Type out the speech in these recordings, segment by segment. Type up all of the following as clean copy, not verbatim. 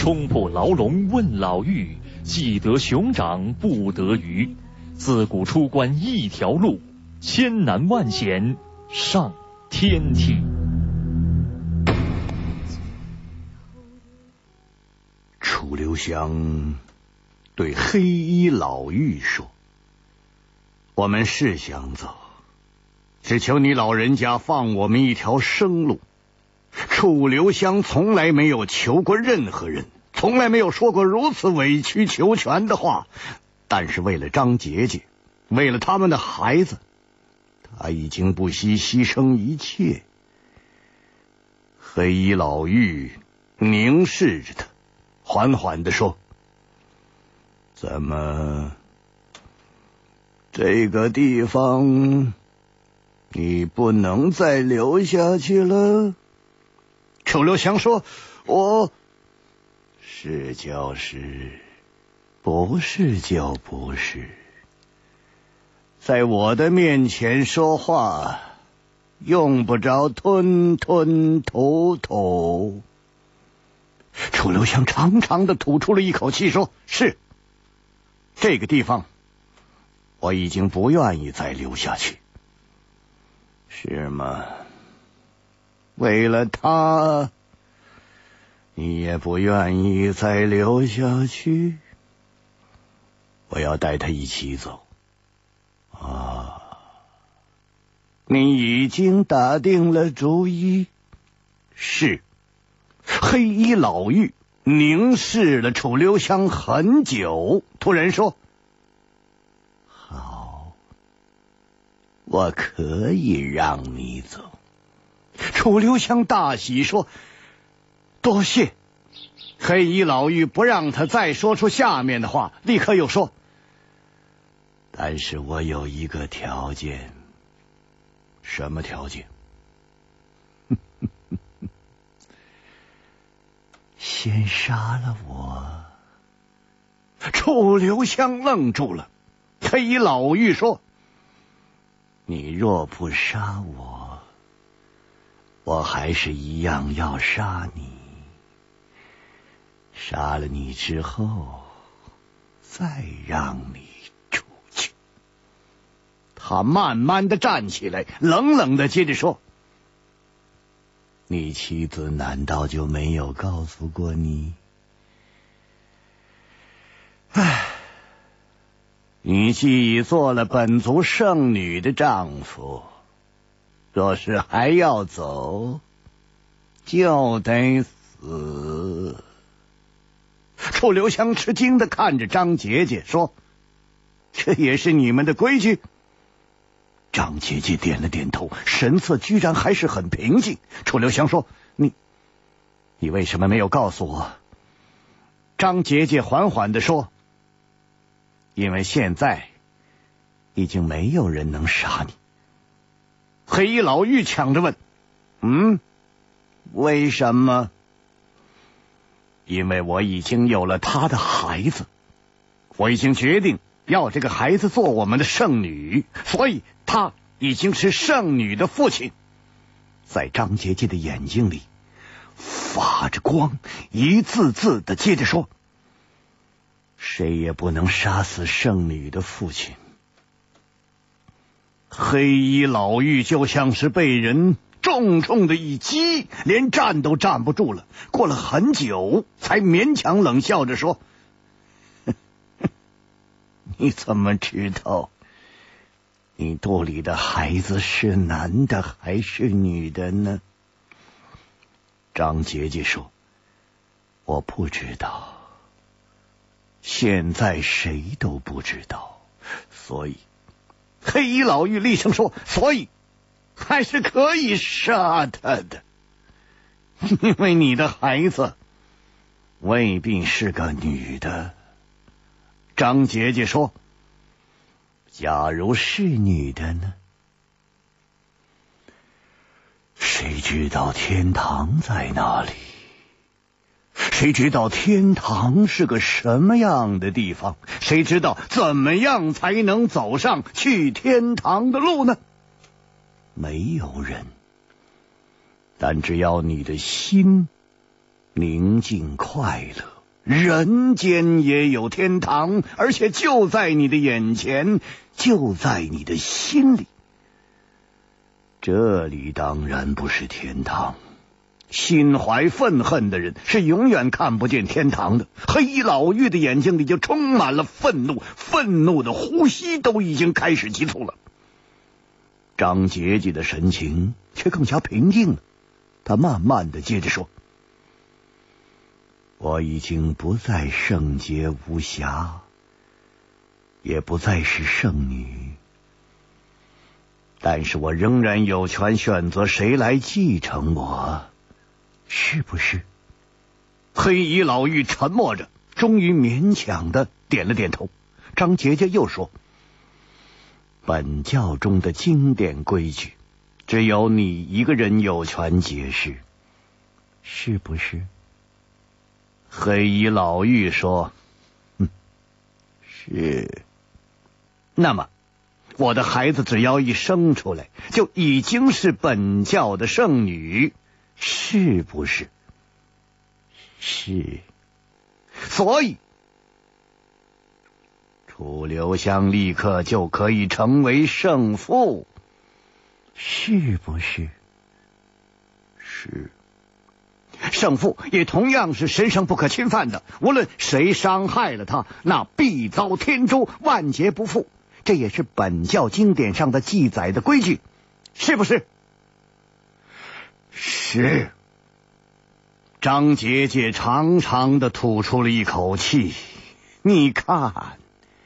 冲破牢笼问老妪，既得熊掌不得鱼。自古出关一条路，千难万险上天梯。 楚留香对黑衣老妪说：“我们是想走，只求你老人家放我们一条生路。楚留香从来没有求过任何人，从来没有说过如此委曲求全的话，但是为了张杰杰，为了他们的孩子，他已经不惜牺牲一切。”黑衣老妪凝视着他，缓缓地说：“怎么，这个地方你不能再留下去了？”楚留香说：“我是就是，不是就不是。在我的面前说话，用不着吞吞吐吐。”楚留香长长的吐出了一口气，说：“是，这个地方我已经不愿意再留下去。”“是吗？为了他，你也不愿意再留下去？我要带他一起走。”“啊，你已经打定了主意？”“是。”黑衣老妪凝视了楚留香很久，突然说：“好，我可以让你走。”楚留香大喜，说：“多谢。”黑衣老妪不让他再说出下面的话，立刻又说：“但是我有一个条件。”“什么条件？”“先杀了我。”楚留香愣住了。黑衣老妪说：“你若不杀我，我还是一样要杀你。杀了你之后，再让你出去。”他慢慢的站起来，冷冷的接着说：“你妻子难道就没有告诉过你？唉，你既已做了本族圣女的丈夫，若是还要走，就得死。”楚留香吃惊的看着张杰杰，说：“这也是你们的规矩？”张杰杰点了点头，神色居然还是很平静。楚留香说：“你为什么没有告诉我？”张杰杰缓缓地说：“因为现在已经没有人能杀你。”黑衣老妪抢着问：“为什么？”“因为我已经有了他的孩子，我已经决定要这个孩子做我们的圣女，所以他已经是圣女的父亲。”在张杰杰的眼睛里发着光，一字字的接着说：“谁也不能杀死圣女的父亲。”黑衣老妪就像是被人重重的一击，连站都站不住了。过了很久，才勉强冷笑着说：“你怎么知道你肚里的孩子是男的还是女的呢？”张杰杰说：“我不知道，现在谁都不知道，所以……”黑衣老妪厉声说：“所以还是可以杀他的，因为你的孩子未必是个女的。”张杰杰说：“假如是女的呢？谁知道天堂在哪里？谁知道天堂是个什么样的地方？谁知道怎么样才能走上去天堂的路呢？没有人。但只要你的心宁静快乐， 人间也有天堂，而且就在你的眼前，就在你的心里。这里当然不是天堂，心怀愤恨的人是永远看不见天堂的。黑衣老妪的眼睛里就充满了愤怒，愤怒的呼吸都已经开始急促了。张杰杰的神情却更加平静了，他慢慢的接着说：我已经不再圣洁无瑕，也不再是圣女，但是我仍然有权选择谁来继承我，是不是？黑衣老妪沉默着，终于勉强的点了点头。张杰杰又说：本教中的经典规矩，只有你一个人有权解释，是不是？黑衣老妪说：是。那么我的孩子只要一生出来，就已经是本教的圣女，是不是？是。所以楚留香立刻就可以成为圣父，是不是？是。圣父也同样是神圣不可侵犯的，无论谁伤害了他，那必遭天诛，万劫不复。这也是本教经典上的记载的规矩，是不是？是。张杰杰长长的吐出了一口气。你看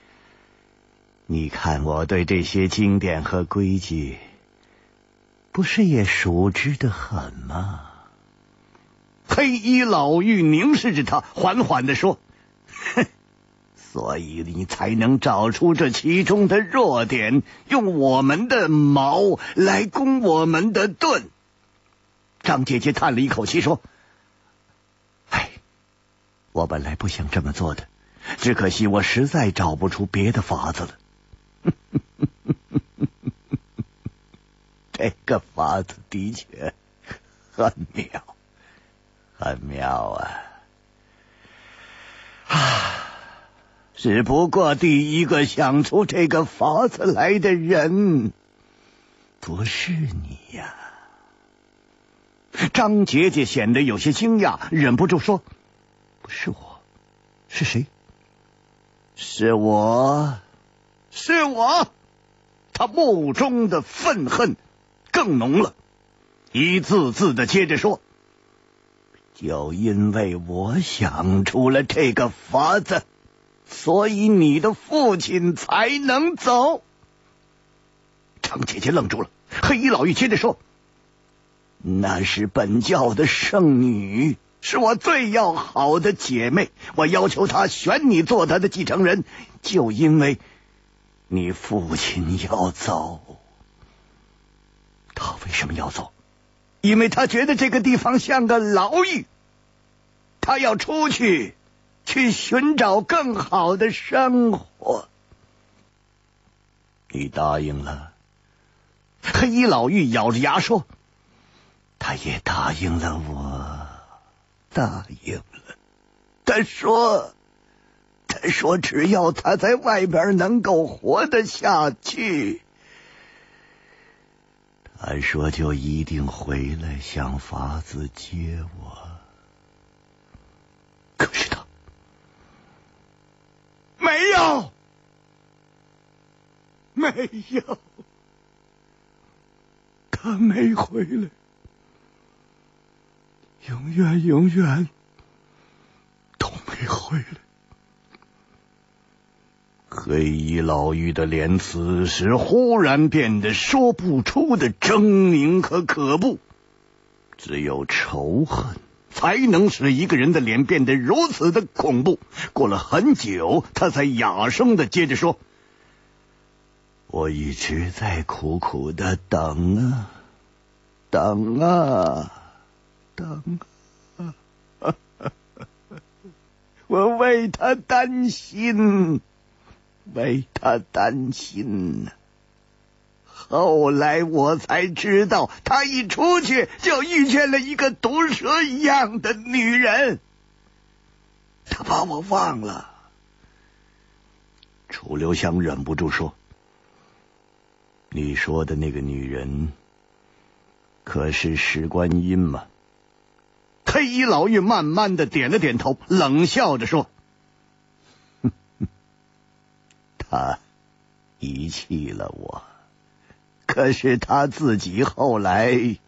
我对这些经典和规矩不是也熟知的很吗？黑衣老妪凝视着他，缓缓地说：所以你才能找出这其中的弱点，用我们的矛来攻我们的盾。张姐姐叹了一口气说：我本来不想这么做的，只可惜我实在找不出别的法子了。这个法子的确很妙，很妙只不过第一个想出这个法子来的人不是你呀。张杰杰显得有些惊讶，忍不住说：不是我，是谁？是我。他目中的愤恨更浓了，一字字的接着说：就因为我想出了这个法子，所以你的父亲才能走。张姐姐愣住了。黑衣老妪接着说：那是本教的圣女，是我最要好的姐妹，我要求她选你做她的继承人，就因为你父亲要走。他为什么要走？因为他觉得这个地方像个牢狱，他要出去寻找更好的生活。你答应了？黑衣老妪咬着牙说：他也答应了我，答应了。他说只要他在外边能够活得下去，他说就一定回来想法子接我。可是他没有，他没回来，永远都没回来。黑衣老妪的脸此时忽然变得说不出的狰狞和可怖，只有仇恨才能使一个人的脸变得如此的恐怖。过了很久，他才哑声的接着说：我一直在苦苦的等啊，我为他担心。后来我才知道，他一出去就遇见了一个毒蛇一样的女人。 他把我忘了。楚留香忍不住说：“你说的那个女人，可是石观音吗？”黑衣老妪慢慢的点了点头，冷笑着说：“他遗弃了我，可是他自己后来也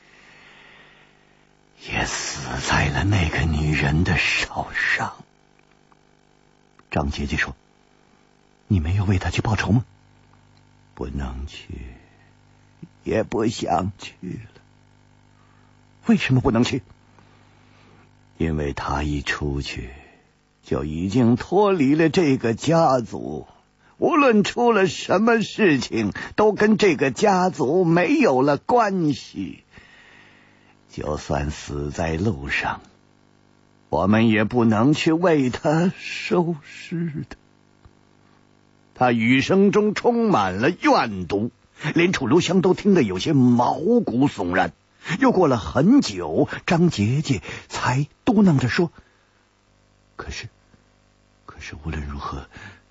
死在了那个女人的手上。”张姐姐说：“你没有为他去报仇吗？”“不能去，也不想去了。”“为什么不能去？”“因为他一出去，就已经脱离了这个家族，无论出了什么事情，都跟这个家族没有了关系。就算死在路上，我们也不能去为他收尸的。”他语声中充满了怨毒，连楚留香都听得有些毛骨悚然。又过了很久，张杰杰才嘟囔着说：“可是无论如何，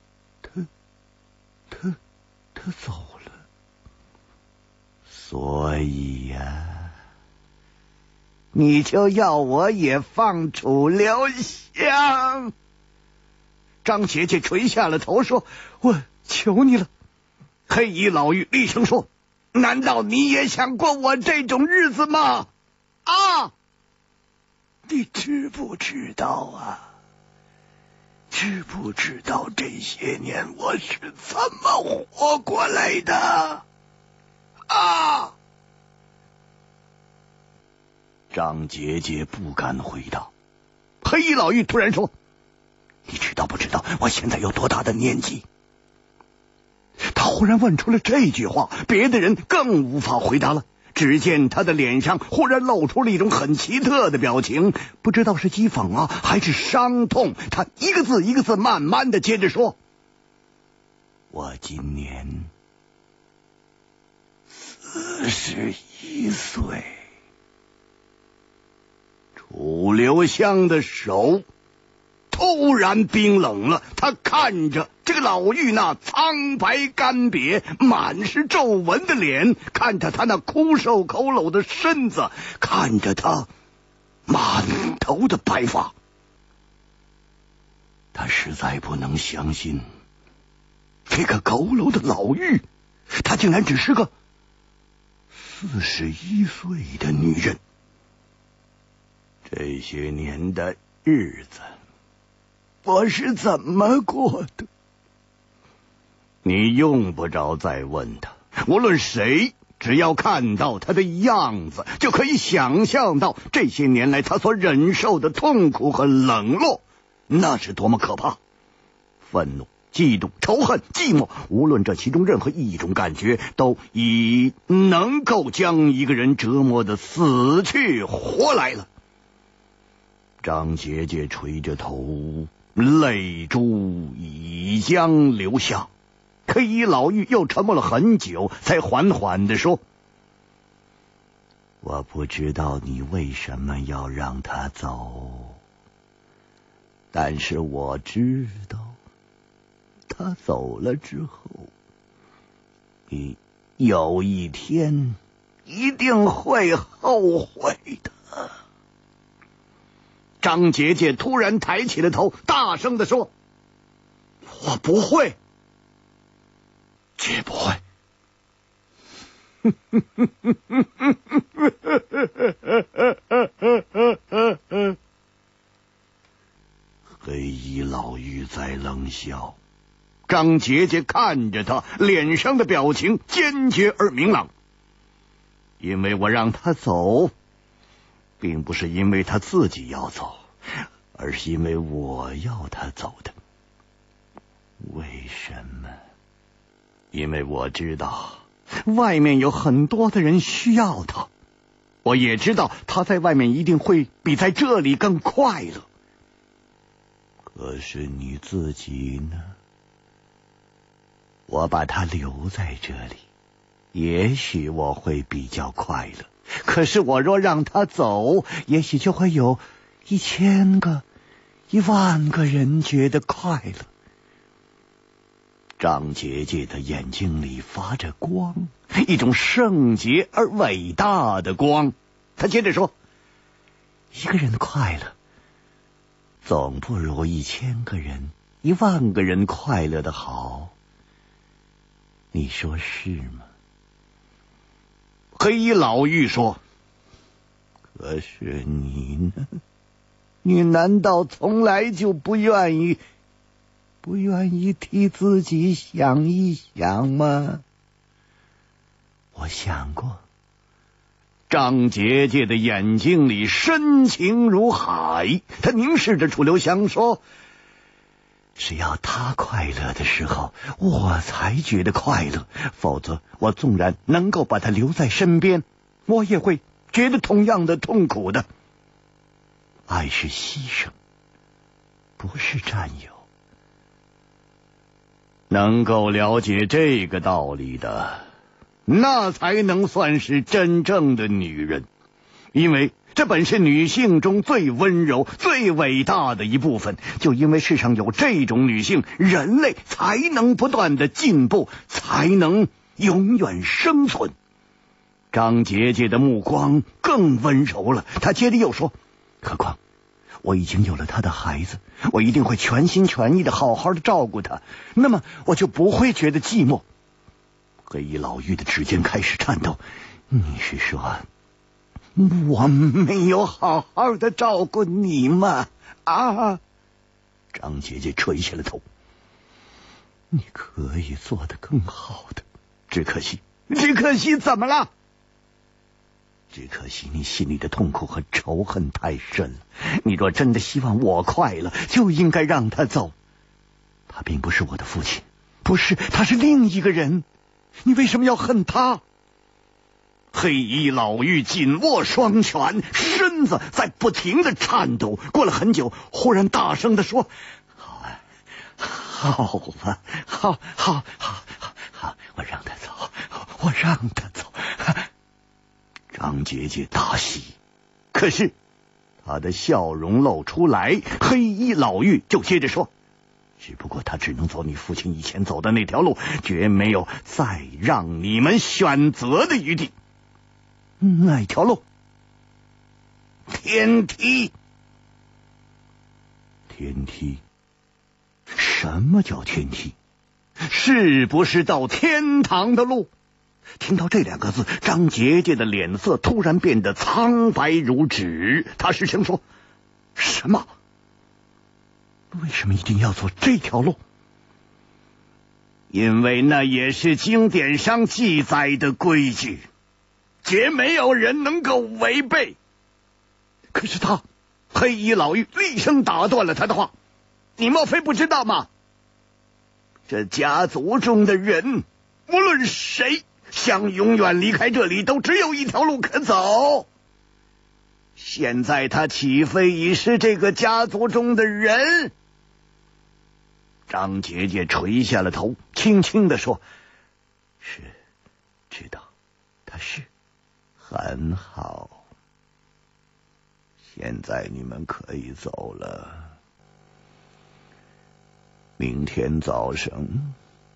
他走了。所以呀，你就要我也放楚留香？”张杰杰垂下了头说：“我求你了。”黑衣老妪厉声说：“难道你也想过我这种日子吗？啊！你知不知道啊？知不知道这些年我是怎么活过来的？啊！”张杰杰不敢回答。黑衣老妪突然说：“你知道不知道我现在有多大的年纪？”他忽然问出了这句话，别的人更无法回答了。只见他的脸上忽然露出了一种很奇特的表情，不知道是讥讽啊，还是伤痛。他一个字一个字慢慢的接着说：“我今年41岁。”楚留香的手突然冰冷了，他看着这个老妪那苍白干瘪、满是皱纹的脸，看着他那枯瘦佝偻的身子，看着他满头的白发，他实在不能相信，这个佝偻的老妪，她竟然只是个41岁的女人。这些年的日子我是怎么过的？你用不着再问他，无论谁，只要看到他的样子，就可以想象到这些年来他所忍受的痛苦和冷落，那是多么可怕！愤怒、嫉妒、仇恨、寂寞，无论这其中任何一种感觉，都已能够将一个人折磨得死去活来了。张杰杰垂着头，泪珠已将流下。黑衣老妪又沉默了很久，才缓缓地说：“我不知道你为什么要让他走，但是我知道，他走了之后，你有一天一定会后悔的。”张杰杰突然抬起了头，大声地说：“我不会，绝不会。”黑衣老妪在冷笑。张杰杰看着他，脸上的表情坚决而明朗。因为我让他走，并不是因为他自己要走，而是因为我要他走的。为什么？因为我知道外面有很多的人需要他，我也知道他在外面一定会比在这里更快乐。可是你自己呢？我把他留在这里，也许我会比较快乐，可是我若让他走，也许就会有1000个、 10000个人觉得快乐。张姐姐的眼睛里发着光，一种圣洁而伟大的光。她接着说，1个人快乐总不如1000个人、10000个人快乐的好，你说是吗？黑衣老妪说，可是你呢？你难道从来就不愿意替自己想一想吗？我想过。张姐姐的眼睛里深情如海，她凝视着楚留香说，只要他快乐的时候，我才觉得快乐，否则我纵然能够把他留在身边，我也会觉得同样的痛苦的。爱是牺牲，不是占有。能够了解这个道理的，那才能算是真正的女人，因为这本是女性中最温柔、最伟大的一部分。就因为世上有这种女性，人类才能不断的进步，才能永远生存。张姐姐的目光更温柔了，她接着又说，何况我已经有了他的孩子，我一定会全心全意的好好的照顾他，那么我就不会觉得寂寞。黑衣老妪的指尖开始颤抖，你是说我没有好好的照顾你吗？啊！张姐姐垂下了头，你可以做得更好的，只可惜怎么了？只可惜你心里的痛苦和仇恨太深了。你若真的希望我快乐，就应该让他走。他并不是我的父亲，不是，他是另一个人。你为什么要恨他？黑衣老妪紧握双拳，身子在不停的颤抖。过了很久，忽然大声的说，好吧，好，我让他走。张姐姐大喜，可是她的笑容露出来，黑衣老妪就接着说，只不过他只能走你父亲以前走的那条路，绝没有再让你们选择的余地。哪条路？天梯。天梯？什么叫天梯？是不是到天堂的路？听到这2个字，张姐姐的脸色突然变得苍白如纸。她失声说，什么？为什么一定要走这条路？因为那也是经典上记载的规矩，绝没有人能够违背。可是他，黑衣老妪厉声打断了他的话，你莫非不知道吗？这家族中的人，无论谁想永远离开这里，都只有一条路可走。现在他岂非已是这个家族中的人？张姐姐垂下了头，轻轻地说，是，知道，他是，很好。现在你们可以走了。明天早上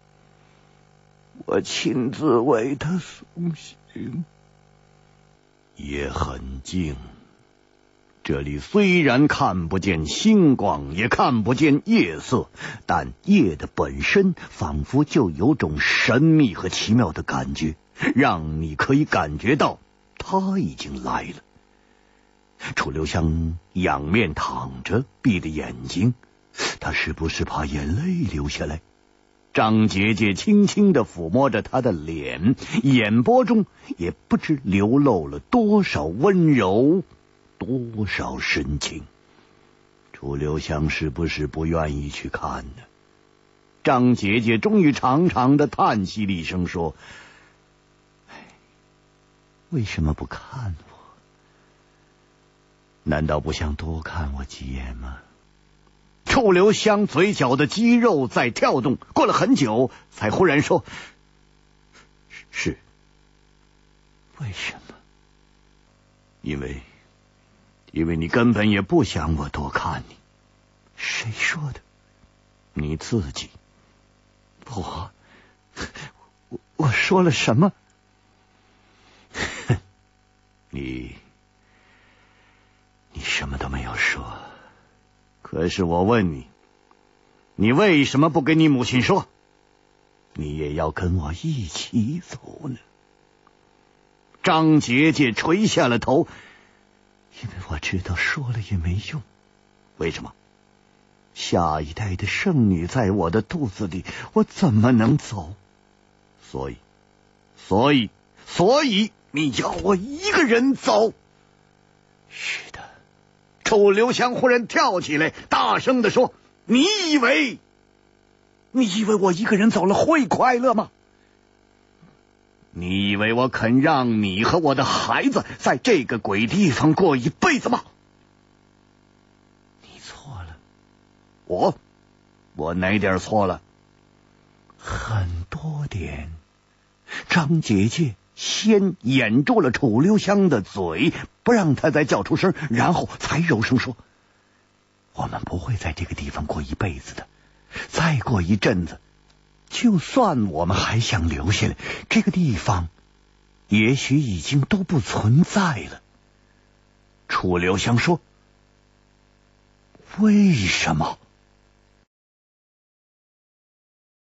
我亲自为他送行。夜很静，这里虽然看不见星光，也看不见夜色，但夜的本身仿佛就有种神秘和奇妙的感觉，让你可以感觉到他已经来了。楚留香仰面躺着，闭着眼睛，他是不是怕眼泪流下来？张姐姐轻轻地抚摸着他的脸，眼波中也不知流露了多少温柔，多少深情。楚留香是不是不愿意去看呢？张姐姐终于长长的叹息了一声，说，为什么不看我？难道不想多看我几眼吗？楚留香嘴角的肌肉在跳动，过了很久才忽然说，是。为什么？因为你根本也不想我多看你。 谁说的？你自己。我说了什么？你什么都没有说。可是我问你，你为什么不跟你母亲说？你也要跟我一起走呢？张杰杰垂下了头，因为我知道说了也没用。为什么？下一代的圣女在我的肚子里，我怎么能走？所以你要我一个人走？是的。楚留香忽然跳起来，大声地说：你以为我一个人走了会快乐吗？你以为我肯让你和我的孩子在这个鬼地方过一辈子吗？你错了。我哪点错了？很多点。张姐姐先掩住了楚留香的嘴，不让他再叫出声，然后才柔声说：我们不会在这个地方过一辈子的，再过一阵子，就算我们还想留下来，这个地方也许已经都不存在了。楚留香说：为什么？